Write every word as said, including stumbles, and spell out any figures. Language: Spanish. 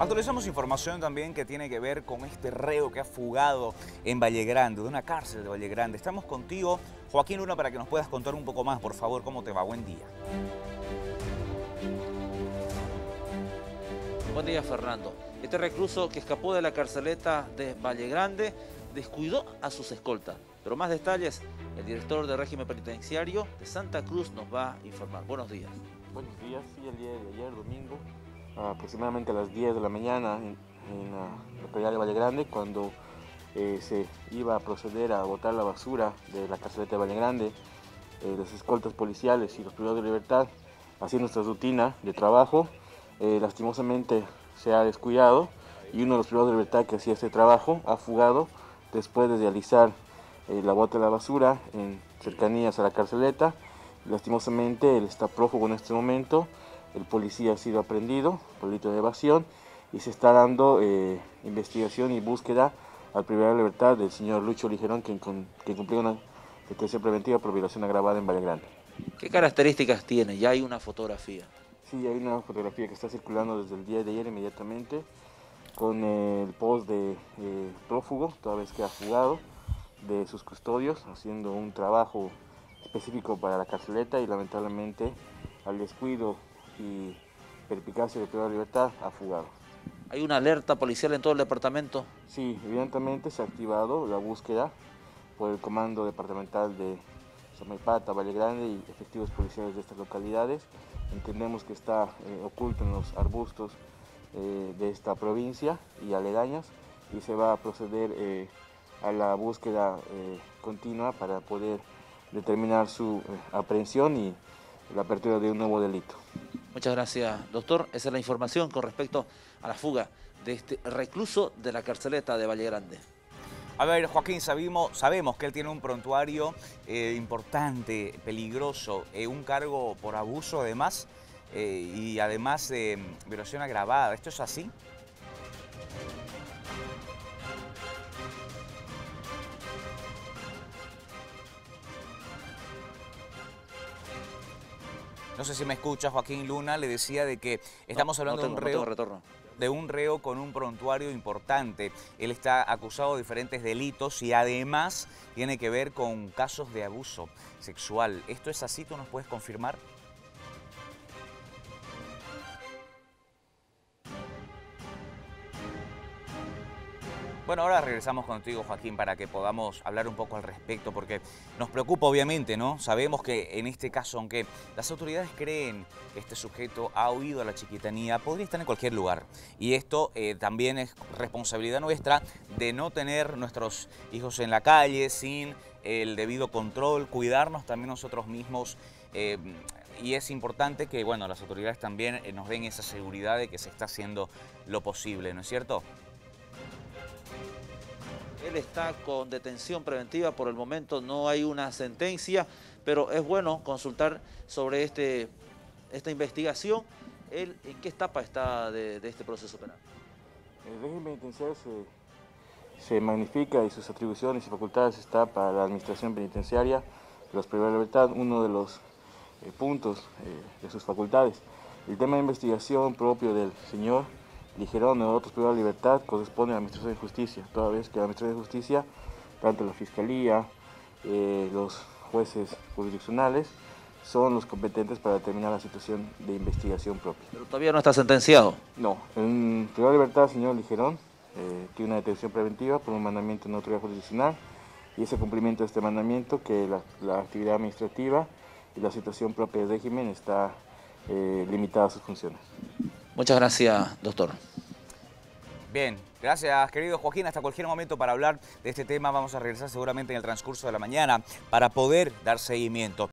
Actualizamos información también que tiene que ver con este reo que ha fugado en Valle Grande, de una cárcel de Valle Grande. Estamos contigo, Joaquín Luna, para que nos puedas contar un poco más, por favor, cómo te va. Buen día. Buen día, Fernando. Este recluso que escapó de la carceleta de Valle Grande descuidó a sus escoltas. Pero más detalles, el director de régimen penitenciario de Santa Cruz nos va a informar. Buenos días. Buenos días, sí, el día de ayer, domingo, aproximadamente a las diez de la mañana en, en la localidad de Valle Grande, cuando eh, se iba a proceder a botar la basura de la carceleta de Valle Grande, eh, los escoltas policiales y los privados de libertad, haciendo nuestra rutina de trabajo, eh, lastimosamente se ha descuidado y uno de los privados de libertad que hacía este trabajo ha fugado después de realizar eh, la bota de la basura en cercanías a la carceleta. Lastimosamente él está prófugo en este momento. El policía ha sido aprendido por delito de evasión y se está dando eh, investigación y búsqueda al privado de libertad del señor Lucho Ligerón, quien, con, quien cumplió una detención preventiva por violación agravada en Valle Grande. ¿Qué características tiene? Ya hay una fotografía. Sí, hay una fotografía que está circulando desde el día de ayer inmediatamente con eh, el post de eh, prófugo, toda vez que ha fugado de sus custodios, haciendo un trabajo específico para la carceleta y lamentablemente al descuido y perspicacia de privado de libertad ha fugado. ¿Hay una alerta policial en todo el departamento? Sí, evidentemente se ha activado la búsqueda por el comando departamental de Samaipata, Valle Grande y efectivos policiales de estas localidades. Entendemos que está eh, oculto en los arbustos eh, de esta provincia y aledañas y se va a proceder eh, a la búsqueda eh, continua para poder determinar su eh, aprehensión y la apertura de un nuevo delito. Muchas gracias, doctor. Esa es la información con respecto a la fuga de este recluso de la carceleta de Valle Grande. A ver, Joaquín, sabemos, sabemos que él tiene un prontuario eh, importante, peligroso, eh, un cargo por abuso además eh, y además de eh, violación agravada. ¿Esto es así? No sé si me escucha, Joaquín Luna, le decía de que estamos no, hablando no tengo, de un reo, no tengo retorno. de un reo con un prontuario importante. Él está acusado de diferentes delitos y además tiene que ver con casos de abuso sexual. ¿Esto es así? ¿Tú nos puedes confirmar? Bueno, ahora regresamos contigo, Joaquín, para que podamos hablar un poco al respecto, porque nos preocupa obviamente, ¿no? Sabemos que en este caso, aunque las autoridades creen que este sujeto ha huido a la chiquitanía, podría estar en cualquier lugar. Y esto eh, también es responsabilidad nuestra de no tener nuestros hijos en la calle sin el debido control, cuidarnos también nosotros mismos. Eh, y es importante que, bueno, las autoridades también nos den esa seguridad de que se está haciendo lo posible, ¿no es cierto? Él está con detención preventiva, por el momento no hay una sentencia, pero es bueno consultar sobre este, esta investigación. Él, ¿en qué etapa está de, de este proceso penal? El régimen penitenciario se, se magnifica y sus atribuciones y facultades está para la administración penitenciaria de los privados de libertad, uno de los eh, puntos eh, de sus facultades. El tema de investigación propio del señor Ligerón o otros privados de libertad corresponde a la Administración de Justicia, toda vez que la Administración de Justicia, tanto la Fiscalía, eh, los jueces jurisdiccionales, son los competentes para determinar la situación de investigación propia. Pero todavía no está sentenciado. No, en privado de libertad, señor Ligerón, eh, tiene una detención preventiva por un mandamiento de autoridad jurisdiccional y ese cumplimiento de este mandamiento, que la, la actividad administrativa y la situación propia del régimen está eh, limitada a sus funciones. Muchas gracias, doctor. Bien, gracias querido Joaquín, hasta cualquier momento para hablar de este tema. Vamos a regresar seguramente en el transcurso de la mañana para poder dar seguimiento.